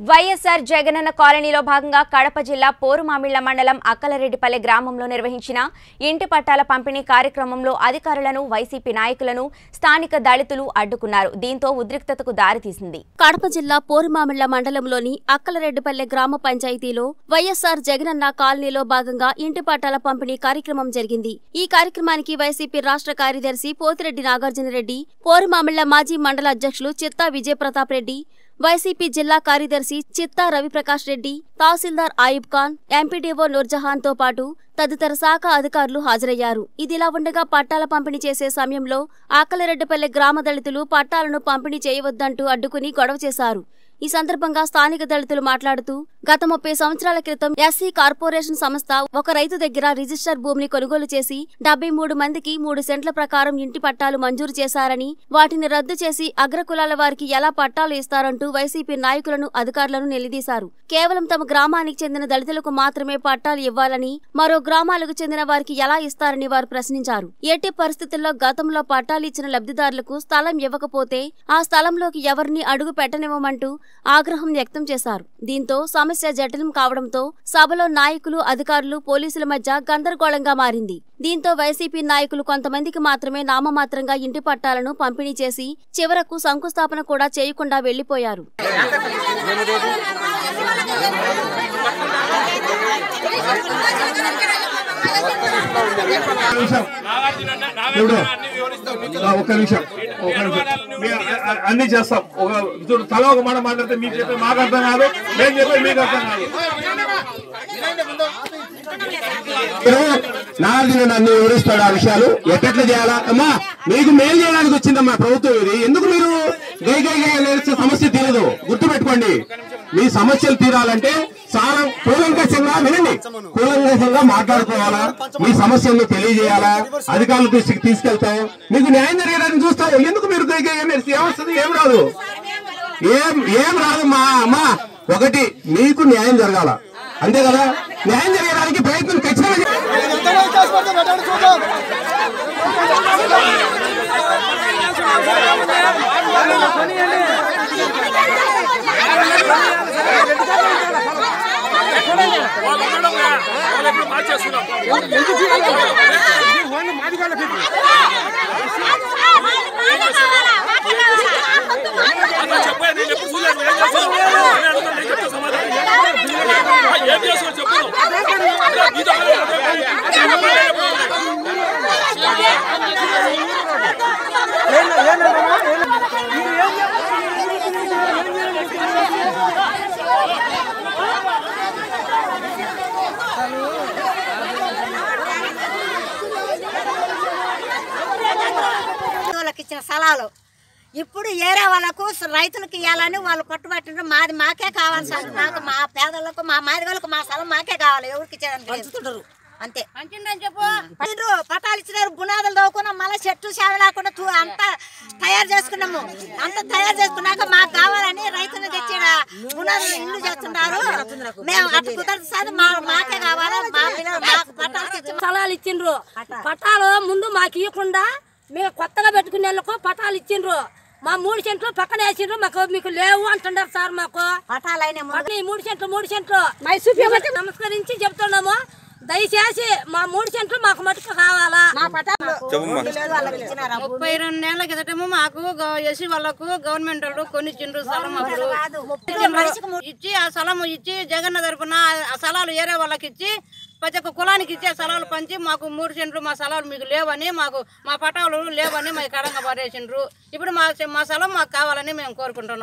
వైఎస్ఆర్ జగనన్న కాలనీలో భాగంగా కడప జిల్లా పోరుమామిళ్ల మండలం అక్కలరెడ్డిపల్లె గ్రామంలో నిర్వహించిన ఇంటి పట్టాల పంపిణీ కార్యక్రమంలో అధికారులను వైసీపీ నాయకులను స్థానిక దళితులు అడ్డుకున్నారు. దీంతో ఉద్రిక్తతకు దారితీసింది. కడప జిల్లా పోరుమామిళ్ల మండలంలోని అక్కలరెడ్డిపల్లె గ్రామ పంచాయతీలో వైఎస్ఆర్ జగనన్న కాలనీలో భాగంగా ఇంటి పట్టాల పంపిణీ కార్యక్రమం జరిగింది. ఈ కార్యక్రమానికి వైసీపీ రాష్ట్ర కార్యదర్శి పోతిరెడ్డి నాగార్జునరెడ్డి, పోరుమామిళ్ల మాజీ మండల అధ్యక్షులు చిత్తా విజయప్రతాప్ రెడ్డి, వైసీపీ జిల్లా కార్యదర్శి చిత్తా రవిప్రకాష్ రెడ్డి, తహసీల్దార్ ఆయుబ్ ఖాన్, ఎంపీడీఓ నూర్జహాన్ తో పాటు తదితర శాఖ అధికారులు హాజరయ్యారు. ఇదిలా ఉండగా పట్టాల పంపిణీ చేసే సమయంలో అక్కలరెడ్డిపల్లె గ్రామ దళితులు పట్టాలను పంపిణీ చేయవద్దంటూ అడ్డుకుని గొడవ చేశారు. ఈ సందర్భంగా స్థానిక దళితులు మాట్లాడుతూ గత 30 సంవత్సరాల క్రితం ఎస్సీ కార్పొరేషన్ సంస్థ ఒక రైతు దగ్గర రిజిస్టర్ భూమిని కొనుగోలు చేసి 73 మందికి 3 సెంట్ల ప్రకారం ఇంటి పట్టాలు మంజూరు చేశారని, వాటిని రద్దు చేసి అగ్రకులాల వారికి ఎలా పట్టాలు ఇస్తారంటూ వైసీపీ నాయకులను, అధికారులను నిలదీశారు. కేవలం తమ గ్రామానికి చెందిన దళితులకు మాత్రమే పట్టాలు ఇవ్వాలని, మరో గ్రామాలకు చెందిన వారికి ఎలా ఇస్తారని వారు ప్రశ్నించారు. ఎట్టి పరిస్థితుల్లో గతంలో పట్టాలు ఇచ్చిన లబ్ధిదారులకు స్థలం ఇవ్వకపోతే ఆ స్థలంలోకి ఎవరిని అడుగు పెట్టనివ్వమంటూ ఆగ్రహం వ్యక్తం చేశారు. దీంతో సమస్య జటిలం కావడంతో సభలో నాయకులు, అధికారులు, పోలీసుల మధ్య గందరగోళంగా మారింది. దీంతో వైసీపీ నాయకులు కొంతమందికి మాత్రమే నామమాత్రంగా ఇంటి పట్టాలను పంపిణీ చేసి చివరకు శంకుస్థాపన కూడా చేయకుండా వెళ్లిపోయారు. అన్ని చేస్తాం. తల ఒక మాట మాట్లాడితే మీకు చెప్పే మాకు అర్థం కాదు, మేము చెప్పే మీకు అర్థం కాదు. నాగార్జున అన్ని వివరిస్తాడు ఆ విషయాలు ఎట్లా చేయాలా. అమ్మా మీకు మేలు చేయడానికి వచ్చిందమ్మా ప్రభుత్వం. ఇది ఎందుకు మీరు గైగైగా సమస్య తీరదు. గుర్తుపెట్టుకోండి, మీ సమస్యలు తీరాలంటే చాలా కూలంకషంగా వినండి, కూలంకషంగా మాట్లాడుకోవాలా, మీ సమస్యలను తెలియజేయాలా, అధికారుల దృష్టికి తీసుకెళ్తాం, మీకు న్యాయం జరగడానికి చూస్తాం. ఎందుకు మీరు గైగైగా ఏమొస్తుంది? ఏం రాదు, ఏం రాదు మా అమ్మా. ఒకటి, మీకు న్యాయం జరగాల, అంతే కదా. న్యాయం జరగడానికి ప్రయత్నం ఖచ్చితంగా ఇచ్చిన స్థలాలు ఇప్పుడు ఏరే వాళ్ళకు రైతులకు ఇవ్వాలని వాళ్ళు పట్టుబట్టిన మాది మాకే కావాలి సార్. మాకు మా పేదలకు, మా మాదిగలకు మా స్థలం మాకే కావాలి. ఎవరికి ఇచ్చేదానికి అంతే. చెప్పు పటాలు ఇచ్చినారు, బునాదులు తవ్వుకున్నాం, మళ్ళీ చెట్టు సేవ లేకుండా అంతా తయారు చేసుకున్నాము. అంత తయారు చేసుకున్నాక మాకు కావాలని రైతులు తెచ్చి బునాదులు ఇల్లు చేస్తున్నారు. మేము అటు కుదరదు సార్, మాకే కావాలి. మా పిల్లలు మాకు పటాలు స్థలాలు ఇచ్చిండ్రు. పటాలు ముందు మాకు ఇవ్వకుండా మేము కొత్తగా పెట్టుకునే వాళ్ళకు పటాలు ఇచ్చిండ్రు. మా 3 సెంట్లు పక్కన వేసిండ్రు. మీకు లేవు అంటున్నారు సార్. మాకు పటాలు 3 సెంట్లు నమస్కరించి చెప్తున్నాము. దయచేసి మా 3 సెంట్లు మాకు మటుకు కావాలా. 32 ఏళ్ల కిందటేమో మాకు ఎస్సీ వాళ్ళకు గవర్నమెంట్ వాళ్ళు కొనిచ్చిండ్రు స్థలం. అప్పుడు ఇచ్చి ఆ స్థలం ఇచ్చి జగన్న తరపున ఆ స్థలాలు ఏరే వాళ్ళకి ఇచ్చి ప్రతి ఒక్క కులానికి ఇచ్చే స్థలాలు పంచి మాకు 3 సెంట్లు మా స్థలాలు మీకు లేవని, మాకు మా పటాలు లేవని మా కడంగా పడేసిండ్రు. ఇప్పుడు మా స్థలం మాకు కావాలని మేము కోరుకుంటున్నాం.